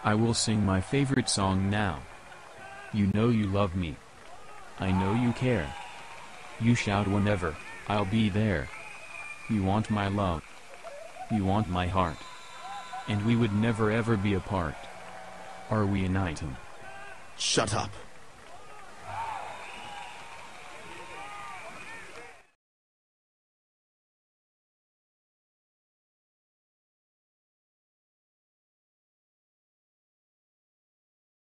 I will sing my favorite song now. You know you love me. I know you care. You shout whenever, I'll be there. You want my love. You want my heart. And we would never ever be apart. Are we an item? Shut up.